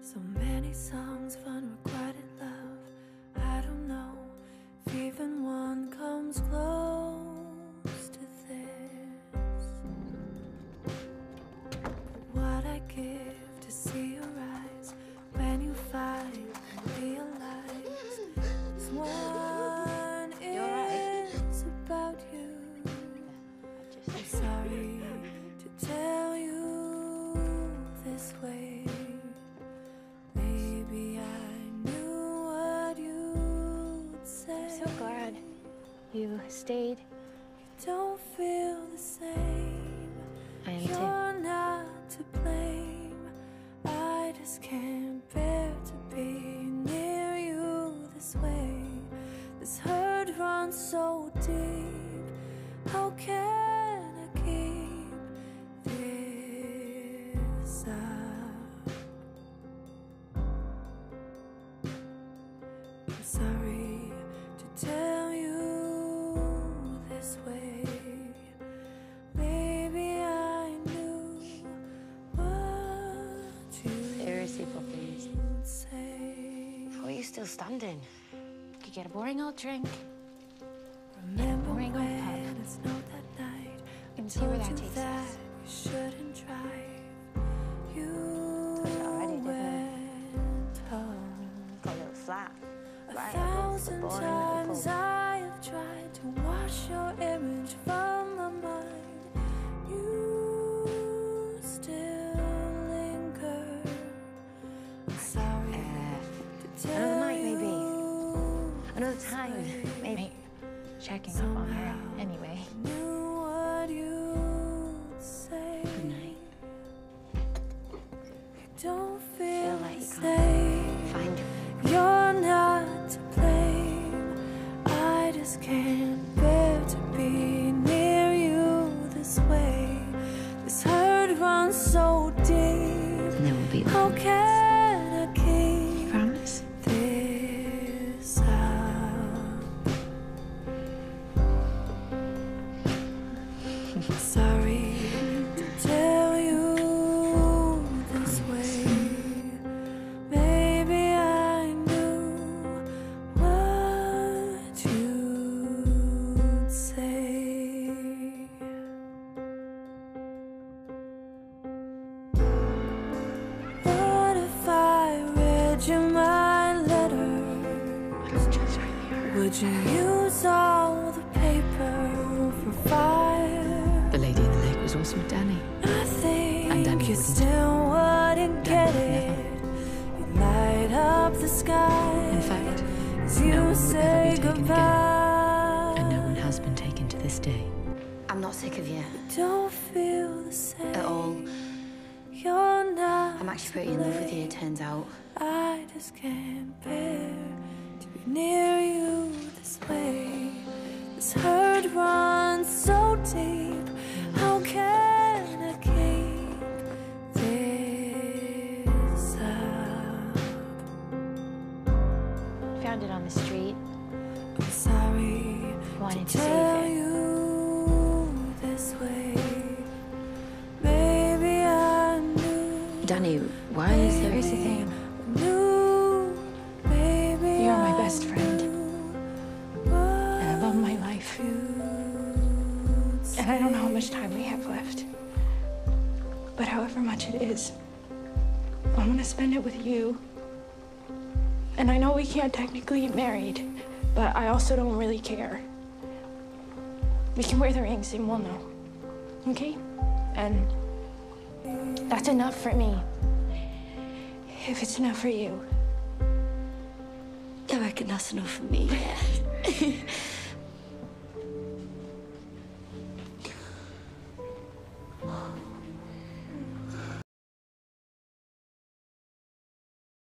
So many songs of unrequited love. I don't know if even one comes close to this. But what I give to see your eyes when you finally realize this one is about you. I'm sorry to tell you this way. Maybe I knew what you'd say. I'm so glad you stayed. You don't feel the same. I am You're not to blame. I just can't bear to be near you this way. This hurt runs so deep. How can I keep this up? I'm sorry to tell you this way. Maybe I knew what Seriously, puppies. you'd say. Why are you still standing? Could get a boring old drink. Remember Boring old when pub. it snowed that night? And see where Told that you takes that us. you shouldn't drive. You already, didn't I? went home. Got a little flat. A Right, thousand boring little times pub. I have tried to wash your image from my mind. You still linger. I'm sorry to tell another night, maybe. you Another this time, way. maybe. Checking up on her anyway. Knew what you'd say. Good night. You don't feel Feel like the you can't same. find You're not to blame. I just can't bear to be near you this way. This hurt runs so deep. and there will be. How can I keep Promise? this up? Sorry to tell you this way. Maybe I knew what you'd say. What if I read you my letter? It's just right here. Would you use all the paper for fire? The lady in the lake was also Dani. I think And Dani you wouldn't. still wouldn't get Dani it. You light up the sky. In fact, as no you one would ever say be taken again. goodbye. And no one has been taken to this day. I'm not sick of you Don't feel the same at all. You're not. I'm actually pretty in love with you, it turns out. I just can't bear to be near you this way. This hurt runs so deep. How can I keep this up? Found it on the street. I'm sorry Wanted to to save tell it. you this way. Maybe I knew. Dani, why is there... Here's the thing. Knew, baby, You're my I best friend. knew And I love my life. what you'd And I don't know how much time we have left. But however much it is, I want to spend it with you. And I know we can't technically get married, but I also don't really care. We can wear the rings and we'll know. Okay? And that's enough for me. If it's enough for you. I reckon that's enough for me, yeah.